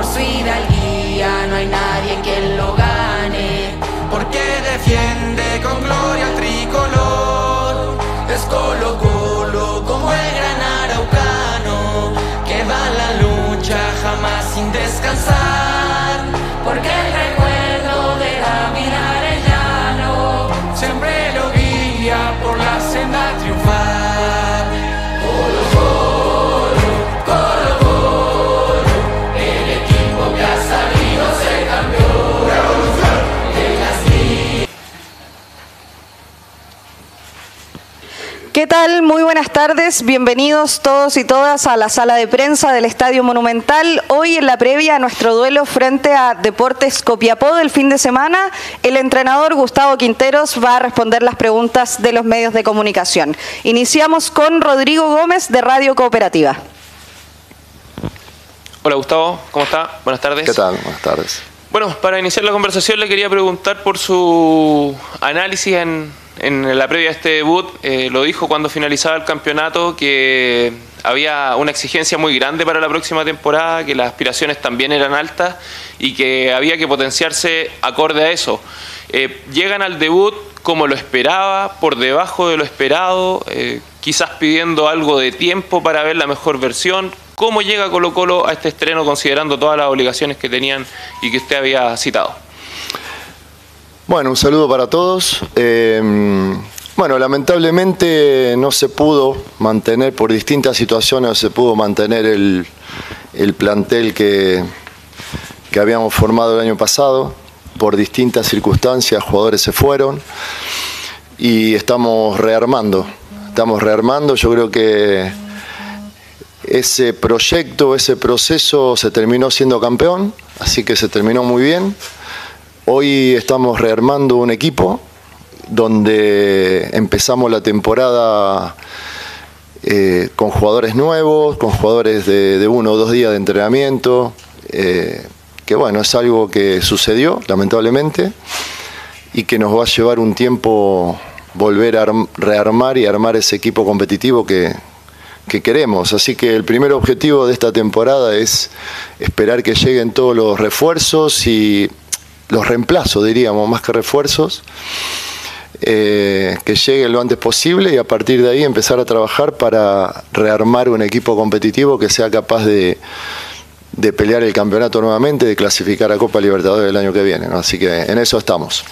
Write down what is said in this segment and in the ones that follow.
su hidalguía, no hay nadie quien lo gane, porque defiende con gloria el tricolor. Es Colo Colo como el gran araucano, que va a la lucha jamás sin descansar, porque el recuerdo de David Arellano siempre lo guía por la senda triunfar. Colo Colo, Colo Colo, el equipo que ha sabido ser campeón de las ligas. ¿Qué tal? Muy buenas tardes, bienvenidos todos y todas a la sala de prensa del Estadio Monumental. Hoy en la previa a nuestro duelo frente a Deportes Copiapó del fin de semana, el entrenador Gustavo Quinteros va a responder las preguntas de los medios de comunicación. Iniciamos con Rodrigo Gómez de Radio Cooperativa. Hola Gustavo, ¿cómo está? Buenas tardes. ¿Qué tal? Buenas tardes. Bueno, para iniciar la conversación le quería preguntar por su análisis en la previa a este debut. Lo dijo cuando finalizaba el campeonato, que había una exigencia muy grande para la próxima temporada, que las aspiraciones también eran altas y que había que potenciarse acorde a eso. Llegan al debut como lo esperaba, por debajo de lo esperado, quizás pidiendo algo de tiempo para ver la mejor versión. ¿Cómo llega Colo Colo a este estreno considerando todas las obligaciones que tenían y que usted había citado? Bueno, un saludo para todos. Bueno, lamentablemente no se pudo mantener, por distintas situaciones, no se pudo mantener el plantel que habíamos formado el año pasado. Por distintas circunstancias, jugadores se fueron y estamos rearmando. Yo creo que ese proyecto, ese proceso se terminó siendo campeón, así que se terminó muy bien. Hoy estamos rearmando un equipo donde empezamos la temporada con jugadores nuevos, con jugadores de 1 o 2 días de entrenamiento, que bueno, es algo que sucedió lamentablemente y que nos va a llevar un tiempo volver a rearmar y armar ese equipo competitivo que queremos. Así que el primer objetivo de esta temporada es esperar que lleguen todos los refuerzos y los reemplazos, diríamos, más que refuerzos, que lleguen lo antes posible y a partir de ahí empezar a trabajar para rearmar un equipo competitivo que sea capaz de pelear el campeonato nuevamente, de clasificar a Copa Libertadores el año que viene, ¿no? Así que en eso estamos.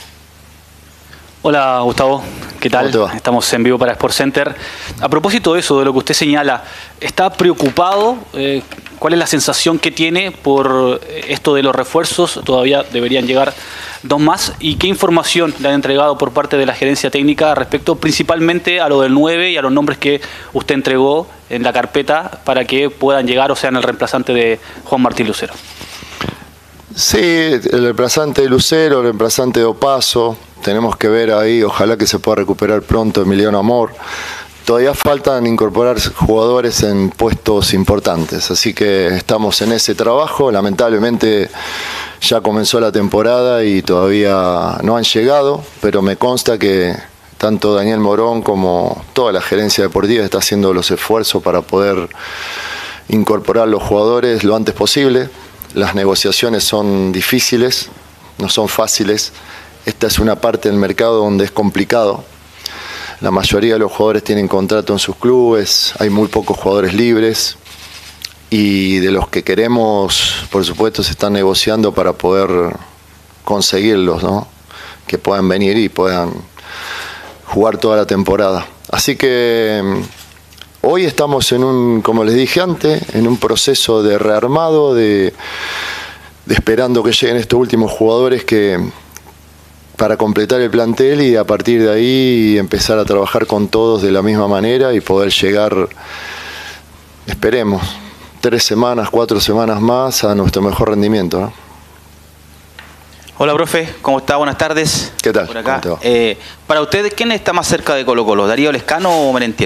Hola Gustavo, ¿qué tal? ¿Cómo te va? Estamos en vivo para Sport Center. A propósito de eso, de lo que usted señala, ¿está preocupado? ¿Cuál es la sensación que tiene por esto de los refuerzos? Todavía deberían llegar 2 más. ¿Y qué información le han entregado por parte de la gerencia técnica respecto principalmente a lo del 9 y a los nombres que usted entregó en la carpeta para que puedan llegar o sean el reemplazante de Juan Martín Lucero? Sí, el reemplazante de Lucero, el reemplazante de Opaso. Tenemos que ver ahí, ojalá que se pueda recuperar pronto Emiliano Amor. Todavía faltan incorporar jugadores en puestos importantes, así que estamos en ese trabajo. Lamentablemente ya comenzó la temporada y todavía no han llegado, pero me consta que tanto Daniel Morón como toda la gerencia deportiva está haciendo los esfuerzos para poder incorporar los jugadores lo antes posible. Las negociaciones son difíciles, no son fáciles. Esta es una parte del mercado donde es complicado. La mayoría de los jugadores tienen contrato en sus clubes, hay muy pocos jugadores libres y de los que queremos, por supuesto, se están negociando para poder conseguirlos, ¿no? Que puedan venir y puedan jugar toda la temporada. Así que hoy estamos como les dije antes, en un proceso de rearmado, de esperando que lleguen estos últimos jugadores para completar el plantel y a partir de ahí empezar a trabajar con todos de la misma manera y poder llegar, esperemos, 3 semanas, 4 semanas más a nuestro mejor rendimiento, ¿no? Hola, profe, ¿cómo está? Buenas tardes. ¿Qué tal? Por acá. ¿Cómo te va? Para usted, ¿quién está más cerca de Colo Colo? ¿Darío Lescano o Merentiel?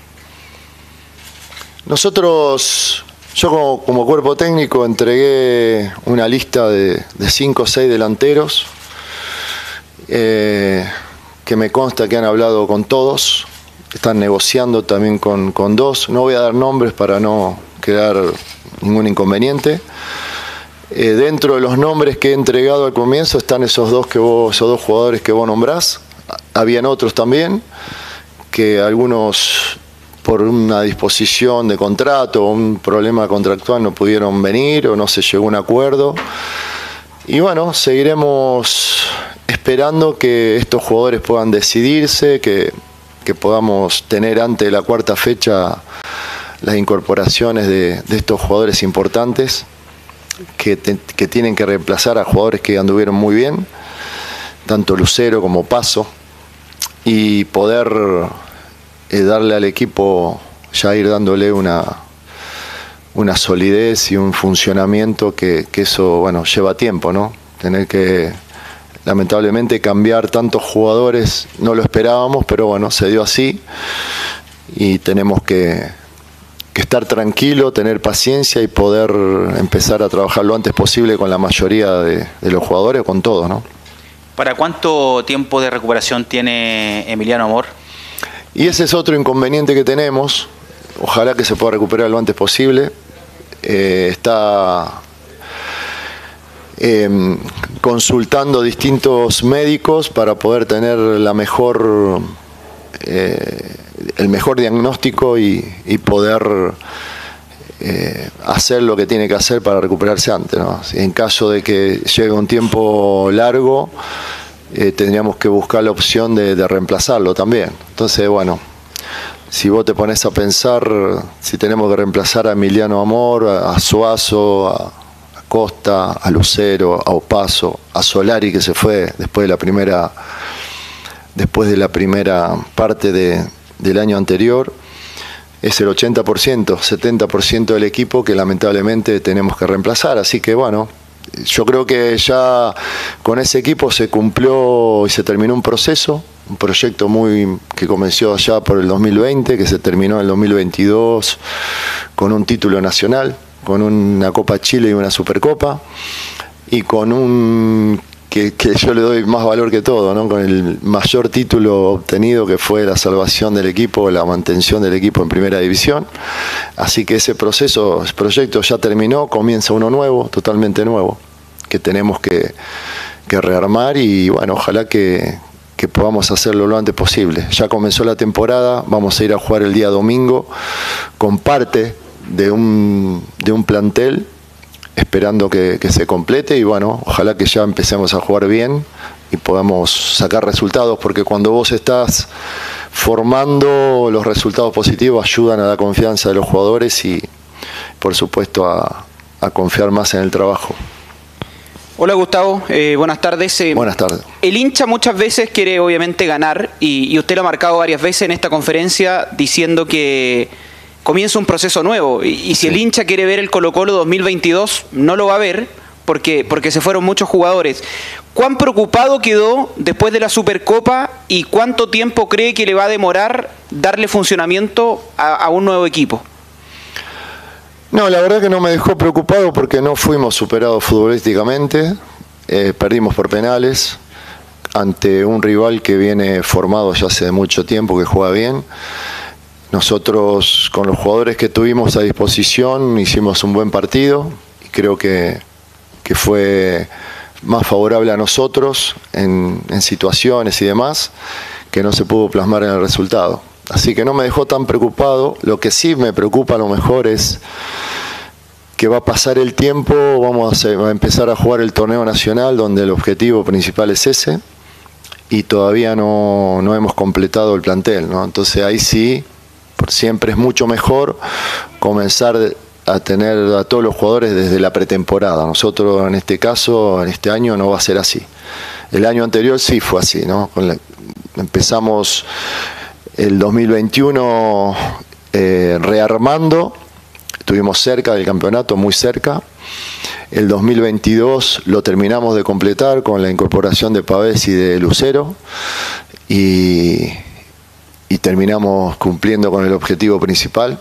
Nosotros, yo como cuerpo técnico entregué una lista de 5 o 6 delanteros que me consta que han hablado con todos, están negociando también con 2. No voy a dar nombres para no crear ningún inconveniente. Dentro de los nombres que he entregado al comienzo están esos dos jugadores que vos nombrás. Habían otros también, que algunos por una disposición de contrato o un problema contractual no pudieron venir o no se llegó a un acuerdo. Y bueno, seguiremos esperando que estos jugadores puedan decidirse, que podamos tener antes de la cuarta fecha las incorporaciones de estos jugadores importantes que tienen que reemplazar a jugadores que anduvieron muy bien, tanto Lucero como Paso, y poder darle al equipo, ya ir dándole una solidez y un funcionamiento que eso, bueno, lleva tiempo, ¿no? Tener que, lamentablemente, cambiar tantos jugadores, no lo esperábamos, pero bueno, se dio así y tenemos que estar tranquilo, tener paciencia y poder empezar a trabajar lo antes posible con la mayoría de los jugadores, con todos, ¿no? ¿Para cuánto tiempo de recuperación tiene Emiliano Amor? Y ese es otro inconveniente que tenemos. Ojalá que se pueda recuperar lo antes posible. Está consultando distintos médicos para poder tener el mejor diagnóstico y poder hacer lo que tiene que hacer para recuperarse antes, ¿no? En caso de que llegue un tiempo largo, tendríamos que buscar la opción de reemplazarlo también. Entonces, bueno, si vos te pones a pensar, si tenemos que reemplazar a Emiliano Amor, a Suazo, a Costa, a Lucero, a Opaso, a Solari, que se fue después de la primera parte del año anterior, es el 80%, 70% del equipo que lamentablemente tenemos que reemplazar. Así que bueno, yo creo que ya con ese equipo se cumplió y se terminó un proceso, un proyecto que comenzó allá por el 2020, que se terminó en el 2022 con un título nacional, con una Copa Chile y una Supercopa, y con un que yo le doy más valor que todo, ¿no? Con el mayor título obtenido, que fue la salvación del equipo, la mantención del equipo en primera división. Así que ese proyecto ya terminó, comienza uno nuevo, totalmente nuevo, que tenemos que rearmar y bueno, ojalá que podamos hacerlo lo antes posible. Ya comenzó la temporada, vamos a ir a jugar el día domingo con parte de un plantel, esperando que se complete y bueno, ojalá que ya empecemos a jugar bien y podamos sacar resultados, porque cuando vos estás formando, los resultados positivos ayudan a la confianza de los jugadores y por supuesto a confiar más en el trabajo. Hola Gustavo, buenas tardes. Buenas tardes. El hincha muchas veces quiere obviamente ganar y usted lo ha marcado varias veces en esta conferencia diciendo que comienza un proceso nuevo y si el hincha quiere ver el Colo-Colo 2022 no lo va a ver porque se fueron muchos jugadores. ¿Cuán preocupado quedó después de la Supercopa y cuánto tiempo cree que le va a demorar darle funcionamiento a un nuevo equipo? No, la verdad que no me dejó preocupado porque no fuimos superados futbolísticamente, perdimos por penales ante un rival que viene formado ya hace mucho tiempo, que juega bien. Nosotros, con los jugadores que tuvimos a disposición, hicimos un buen partido y creo que fue más favorable a nosotros en situaciones y demás, que no se pudo plasmar en el resultado. Así que no me dejó tan preocupado. Lo que sí me preocupa a lo mejor es que va a pasar el tiempo, vamos a empezar a jugar el torneo nacional, donde el objetivo principal es ese, y todavía no hemos completado el plantel, ¿no? Entonces ahí sí, siempre es mucho mejor comenzar a tener a todos los jugadores desde la pretemporada. Nosotros en este caso, en este año no va a ser así. El año anterior sí fue así, ¿no? Empezamos el 2021 rearmando, estuvimos cerca del campeonato, muy cerca. El 2022 lo terminamos de completar con la incorporación de Pavés y de Lucero y terminamos cumpliendo con el objetivo principal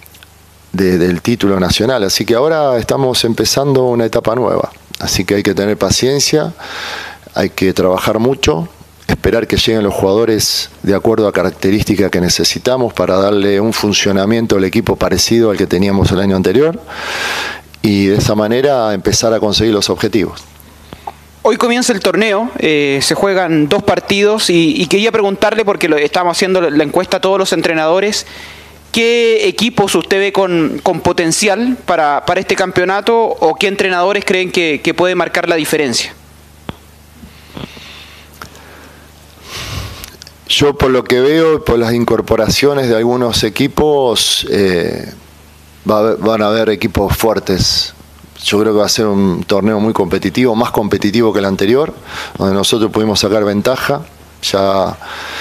del título nacional. Así que ahora estamos empezando una etapa nueva. Así que hay que tener paciencia, hay que trabajar mucho, esperar que lleguen los jugadores de acuerdo a características que necesitamos para darle un funcionamiento al equipo parecido al que teníamos el año anterior. y de esa manera empezar a conseguir los objetivos. Hoy comienza el torneo, se juegan 2 partidos y quería preguntarle, porque estamos haciendo la encuesta a todos los entrenadores, ¿qué equipos usted ve con potencial para este campeonato o qué entrenadores creen que puede marcar la diferencia? Yo por lo que veo, por las incorporaciones de algunos equipos, van a haber equipos fuertes. Yo creo que va a ser un torneo muy competitivo, más competitivo que el anterior, donde nosotros pudimos sacar ventaja. Ya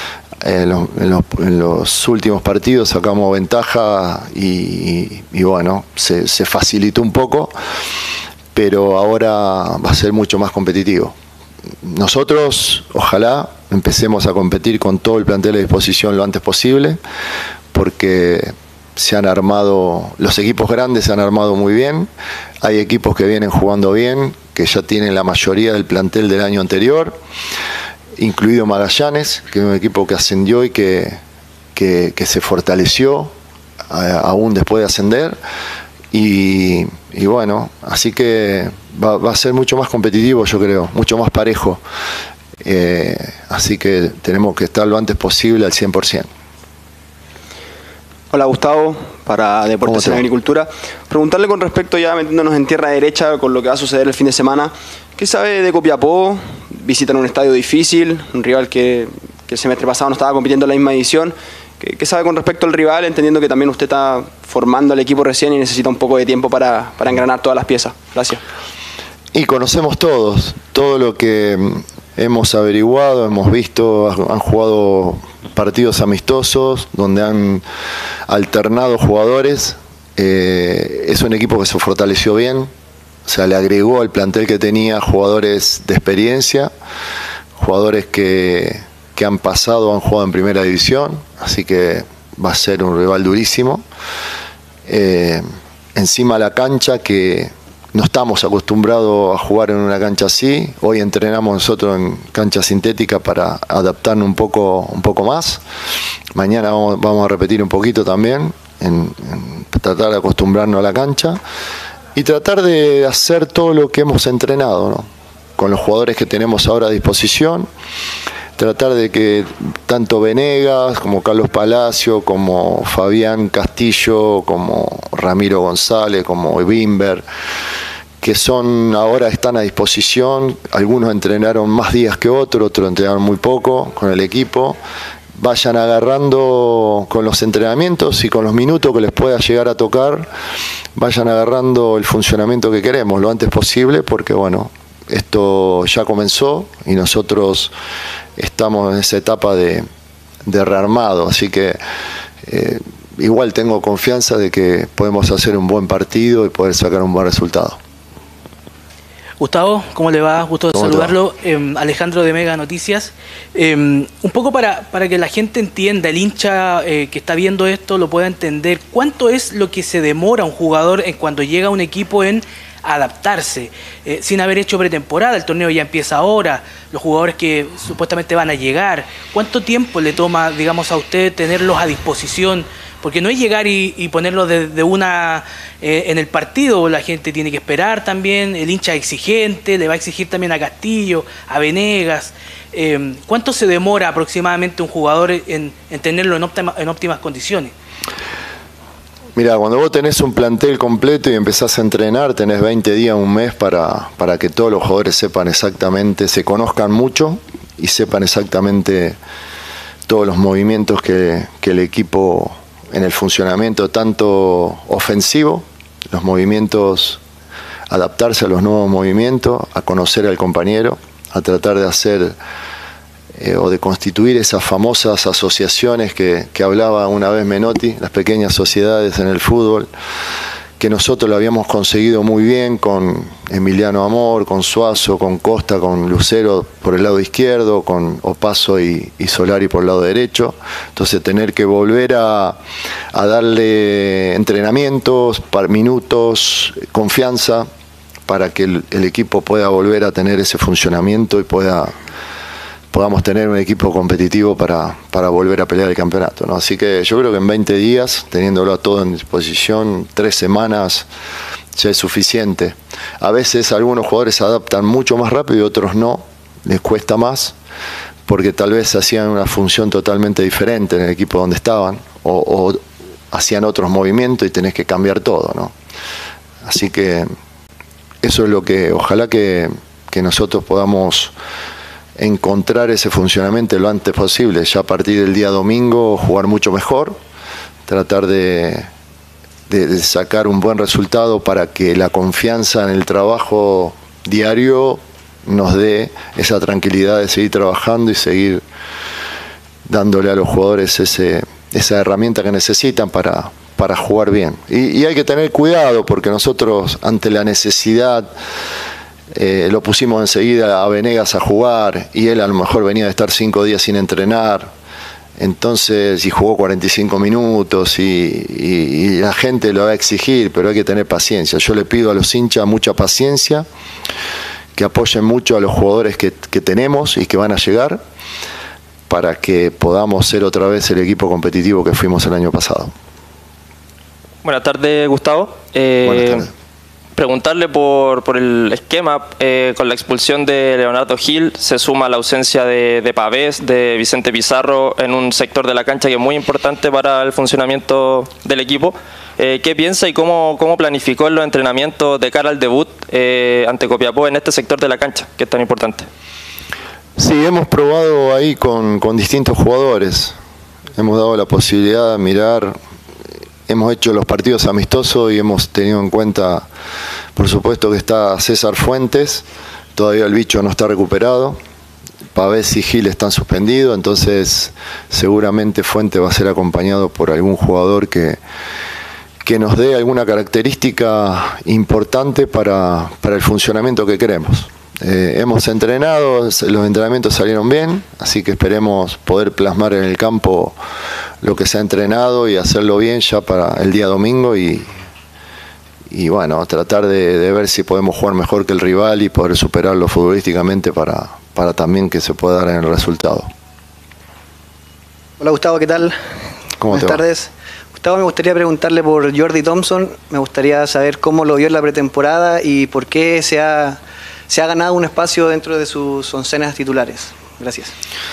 en los últimos partidos sacamos ventaja y bueno, se facilitó un poco, pero ahora va a ser mucho más competitivo. Nosotros, ojalá, empecemos a competir con todo el plantel a disposición lo antes posible, porque se han armado, los equipos grandes se han armado muy bien, hay equipos que vienen jugando bien, que ya tienen la mayoría del plantel del año anterior, incluido Magallanes, que es un equipo que ascendió y que se fortaleció aún después de ascender, y bueno, así que va a ser mucho más competitivo, yo creo, mucho más parejo, así que tenemos que estar lo antes posible al 100%. Hola Gustavo, para Deportes en Agricultura. Preguntarle con respecto, ya metiéndonos en tierra derecha con lo que va a suceder el fin de semana, ¿qué sabe de Copiapó? Visitan un estadio difícil, un rival que el semestre pasado no estaba compitiendo en la misma edición. ¿Qué sabe con respecto al rival, entendiendo que también usted está formando al equipo recién y necesita un poco de tiempo para engranar todas las piezas? Gracias. Y conocemos todos, todo lo que hemos averiguado, hemos visto, han jugado partidos amistosos donde han alternado jugadores. Es un equipo que se fortaleció bien, o sea, le agregó al plantel que tenía jugadores de experiencia, jugadores que han pasado, han jugado en primera división, así que va a ser un rival durísimo. Encima la cancha, que no estamos acostumbrados a jugar en una cancha así. Hoy entrenamos nosotros en cancha sintética para adaptarnos un poco más. Mañana vamos a repetir un poquito también, en tratar de acostumbrarnos a la cancha y tratar de hacer todo lo que hemos entrenado, ¿no? Con los jugadores que tenemos ahora a disposición. Tratar de que tanto Venegas como Carlos Palacio, como Fabián Castillo, como Ramiro González, como Wimber, que ahora están a disposición, algunos entrenaron más días que otros entrenaron muy poco con el equipo, vayan agarrando con los entrenamientos y con los minutos que les pueda llegar a tocar, vayan agarrando el funcionamiento que queremos lo antes posible, porque bueno, esto ya comenzó y nosotros estamos en esa etapa de rearmado, así que igual tengo confianza de que podemos hacer un buen partido y poder sacar un buen resultado. Gustavo, ¿cómo le va? Gusto de saludarlo. Alejandro de Mega Noticias. Un poco para que la gente entienda, el hincha que está viendo esto lo pueda entender, ¿cuánto es lo que se demora un jugador cuando llega a un equipo en adaptarse, sin haber hecho pretemporada? El torneo ya empieza ahora, los jugadores que supuestamente van a llegar, ¿cuánto tiempo le toma, digamos, a usted tenerlos a disposición? Porque no es llegar y ponerlos de una en el partido, la gente tiene que esperar también, el hincha es exigente, le va a exigir también a Castillo, a Venegas. ¿Cuánto se demora aproximadamente un jugador en tenerlo en óptimas condiciones? Mira, cuando vos tenés un plantel completo y empezás a entrenar, tenés 20 días, un mes para que todos los jugadores sepan exactamente, se conozcan mucho y sepan exactamente todos los movimientos que el equipo en el funcionamiento, tanto ofensivo, los movimientos, adaptarse a los nuevos movimientos, a conocer al compañero, a tratar de hacer o de constituir esas famosas asociaciones que hablaba una vez Menotti, las pequeñas sociedades en el fútbol, que nosotros lo habíamos conseguido muy bien con Emiliano Amor, con Suazo, con Costa, con Lucero por el lado izquierdo, con Opaso y Solari por el lado derecho. Entonces tener que volver a darle entrenamientos, minutos, confianza, para que el equipo pueda volver a tener ese funcionamiento y podamos tener un equipo competitivo para volver a pelear el campeonato, ¿no? Así que yo creo que en 20 días, teniéndolo a todo en disposición, 3 semanas, ya es suficiente. A veces algunos jugadores se adaptan mucho más rápido y otros no, les cuesta más, porque tal vez hacían una función totalmente diferente en el equipo donde estaban, o hacían otros movimientos y tenés que cambiar todo, ¿no? Así que eso es lo que, ojalá que nosotros podamos encontrar ese funcionamiento lo antes posible, ya a partir del día domingo jugar mucho mejor, tratar de sacar un buen resultado para que la confianza en el trabajo diario nos dé esa tranquilidad de seguir trabajando y seguir dándole a los jugadores esa herramienta que necesitan para jugar bien. Y hay que tener cuidado porque nosotros ante la necesidad lo pusimos enseguida a Venegas a jugar y él a lo mejor venía de estar 5 días sin entrenar, entonces y jugó 45 minutos y la gente lo va a exigir, pero hay que tener paciencia. Yo le pido a los hinchas mucha paciencia, que apoyen mucho a los jugadores que tenemos y que van a llegar para que podamos ser otra vez el equipo competitivo que fuimos el año pasado. Buenas tardes, Gustavo. Buenas tardes. Preguntarle por el esquema, con la expulsión de Leonardo Gil, se suma la ausencia de Pavés, de Vicente Pizarro en un sector de la cancha que es muy importante para el funcionamiento del equipo. ¿Qué piensa y cómo planificó los entrenamientos de cara al debut ante Copiapó en este sector de la cancha, que es tan importante? Sí, hemos probado ahí con distintos jugadores, hemos dado la posibilidad de mirar. Hemos hecho los partidos amistosos y hemos tenido en cuenta, por supuesto, que está César Fuentes, todavía el bicho no está recuperado, Pavés y Gil están suspendidos, entonces seguramente Fuentes va a ser acompañado por algún jugador que nos dé alguna característica importante para el funcionamiento que queremos. Hemos entrenado, los entrenamientos salieron bien, así que esperemos poder plasmar en el campo lo que se ha entrenado y hacerlo bien ya para el día domingo y bueno, tratar de ver si podemos jugar mejor que el rival y poder superarlo futbolísticamente para también que se pueda dar en el resultado. Hola Gustavo, ¿qué tal? Buenas tardes. Gustavo, me gustaría preguntarle por Jordi Thompson, me gustaría saber cómo lo vio en la pretemporada y por qué se ha ganado un espacio dentro de sus oncenas titulares. Gracias.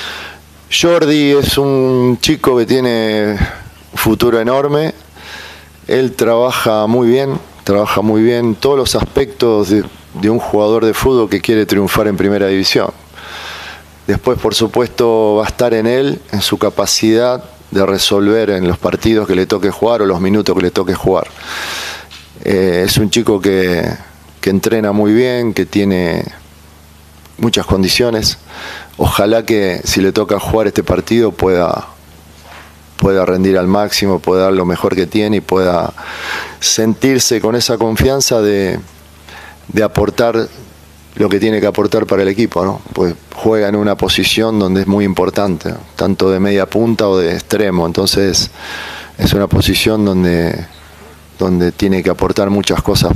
Jordi es un chico que tiene un futuro enorme. Él trabaja muy bien todos los aspectos de un jugador de fútbol que quiere triunfar en primera división. Después, por supuesto, va a estar en él, en su capacidad de resolver en los partidos que le toque jugar o los minutos que le toque jugar. Es un chico que entrena muy bien, que tiene muchas condiciones. Ojalá que si le toca jugar este partido pueda rendir al máximo, pueda dar lo mejor que tiene y pueda sentirse con esa confianza de aportar lo que tiene que aportar para el equipo, ¿no? Pues juega en una posición donde es muy importante, ¿no? Tanto de media punta o de extremo, entonces es una posición donde tiene que aportar muchas cosas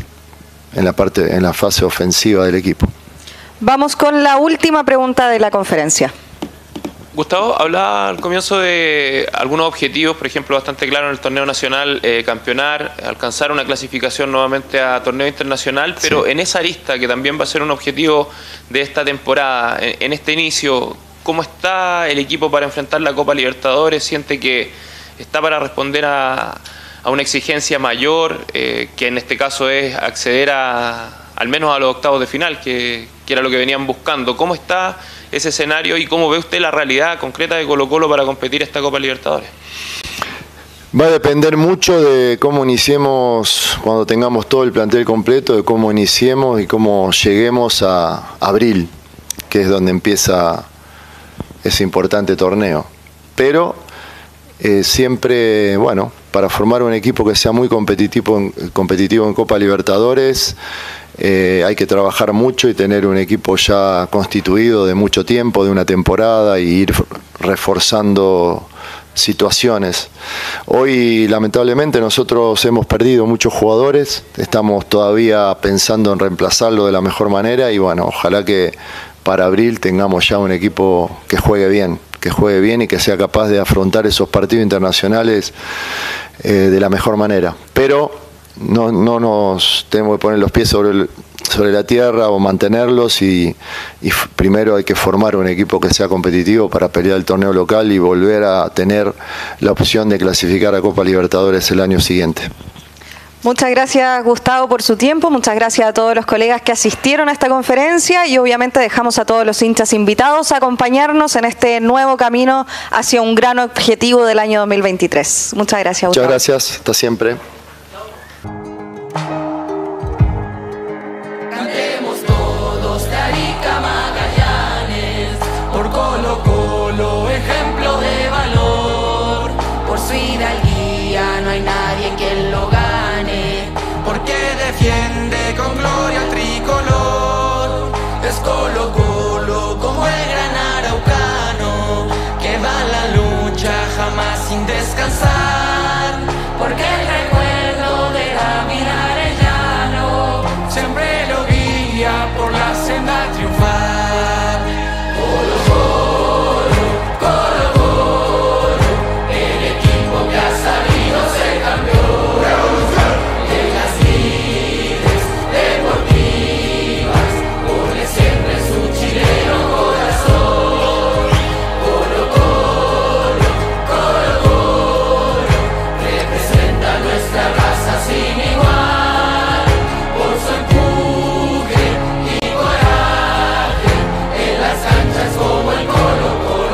en la fase ofensiva del equipo. Vamos con la última pregunta de la conferencia. Gustavo, hablaba al comienzo de algunos objetivos, por ejemplo, bastante claro en el torneo nacional, campeonar, alcanzar una clasificación nuevamente a torneo internacional, pero sí, en esa arista, que también va a ser un objetivo de esta temporada, en este inicio, ¿cómo está el equipo para enfrentar la Copa Libertadores? ¿Siente que está para responder a una exigencia mayor, que en este caso es acceder al menos a los octavos de final, que era lo que venían buscando? ¿Cómo está ese escenario y cómo ve usted la realidad concreta de Colo-Colo para competir esta Copa Libertadores? Va a depender mucho de cómo iniciemos, cuando tengamos todo el plantel completo, de cómo iniciemos y cómo lleguemos a abril, que es donde empieza ese importante torneo. Pero siempre, bueno, para formar un equipo que sea muy competitivo en Copa Libertadores, hay que trabajar mucho y tener un equipo ya constituido de mucho tiempo, de una temporada, y ir reforzando situaciones. Hoy, lamentablemente, nosotros hemos perdido muchos jugadores, estamos todavía pensando en reemplazarlo de la mejor manera y bueno, ojalá que para abril tengamos ya un equipo que juegue bien y que sea capaz de afrontar esos partidos internacionales de la mejor manera. Pero no nos tenemos que poner los pies sobre la tierra o mantenerlos y primero hay que formar un equipo que sea competitivo para pelear el torneo local y volver a tener la opción de clasificar a Copa Libertadores el año siguiente. Muchas gracias, Gustavo, por su tiempo. Muchas gracias a todos los colegas que asistieron a esta conferencia y obviamente dejamos a todos los hinchas invitados a acompañarnos en este nuevo camino hacia un gran objetivo del año 2023. Muchas gracias, Gustavo. Muchas gracias. Hasta siempre.